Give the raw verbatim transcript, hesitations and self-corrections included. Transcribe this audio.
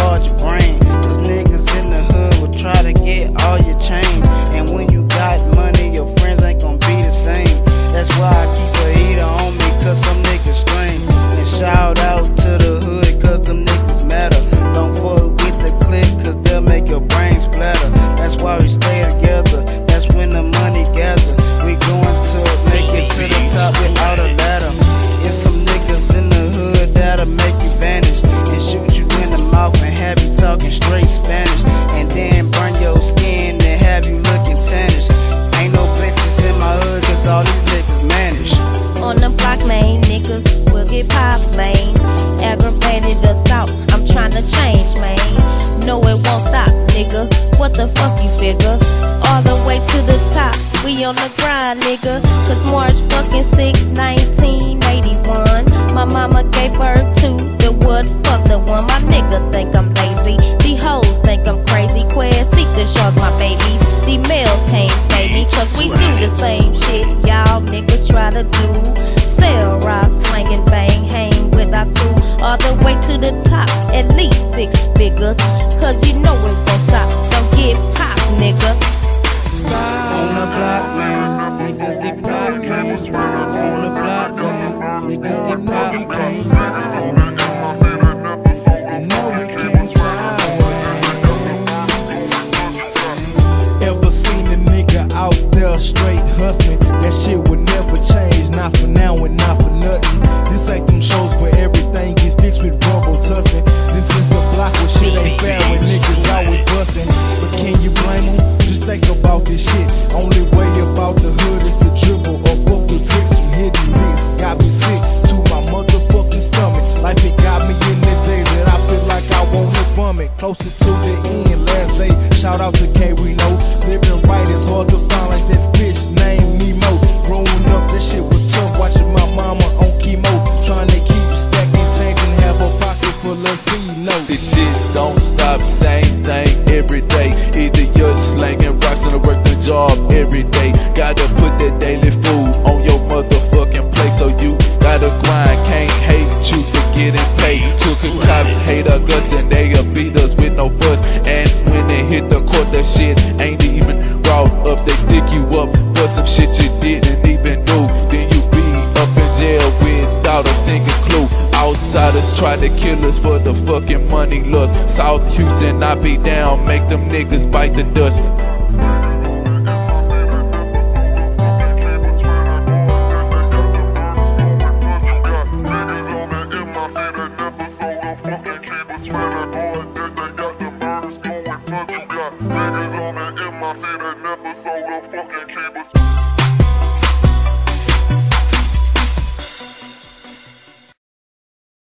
guard your brain. Cause niggas in the hood will try to get all your change. And when you got money, your friends ain't gon' be the same. That's why I keep a heater on me, cause some niggas strange. And shout out to the hood, cause them niggas matter. Don't fuck with the clique, cause they'll make your brain splatter. That's why we stay together, that's when the money gather. We going to make it to the top without a ladder. It's some niggas in the hood that'll make you vanish and shoot you in the mouth and have you talking straight Spanish, and then burn your skin and have you looking tannish. Ain't no bitches in my hood, cause all these niggas manage. On the block, man, niggas will get popped, man. Aggravated assault, I'm tryna change, man. No, it won't stop, nigga. What the fuck you figure? All the way to the top, we on the grind, nigga. Cause March fucking sixth, nineteen eighty-one, my mama gave birth to the wood, fuck the one. My nigga think I'm lazy, these hoes think I'm crazy. Quest seek the shark, my baby. These males can't pay me, cause we do the same shit y'all niggas try to do. Sell rock, slang and bang, hang with our crew. All the way to the top, at least six figures. Cause you know it won't stop, don't get popped, nigga. On the block, man, niggas get popped, man. On the block, man, niggas get popped, man. No, we can't stop. Ever seen a nigga out there straight hustling? That shit would never change, not for now and not for nothing. This ain't them shows where everything gets fixed with rumble tussing. This is the block where shit ain't fair when niggas always bustin'. But can you blame them? Just think about this shit. Only way about the hood is the dribble or book with bricks and hidden licks. Got me sick to my motherfucking stomach. Life it got me in the days that I feel like I wanna vomit. Closer to the end, last day. Shout out to K Reno. Living right is hard to find like that fish named Nemo. Growing up, that shit was tough. Watching my mama on chemo, trying to keep stacking change and have a pocket full of C notes. This shit don't stop, same thing every day. Either you're slanging rocks and working a job every day. Gotta put that daily food on your motherfucking plate, so you gotta grind. Can't hate you for getting paid. Cooking cops hate our guts and they'll beat us with no fuss. And when they hit the court, that shit ain't even brought up. They stick you up for some shit you didn't even do. Then you be up in jail without a single clue. Outsiders try to kill us for the fucking money lust. South Houston, I be down, make them niggas bite the dust.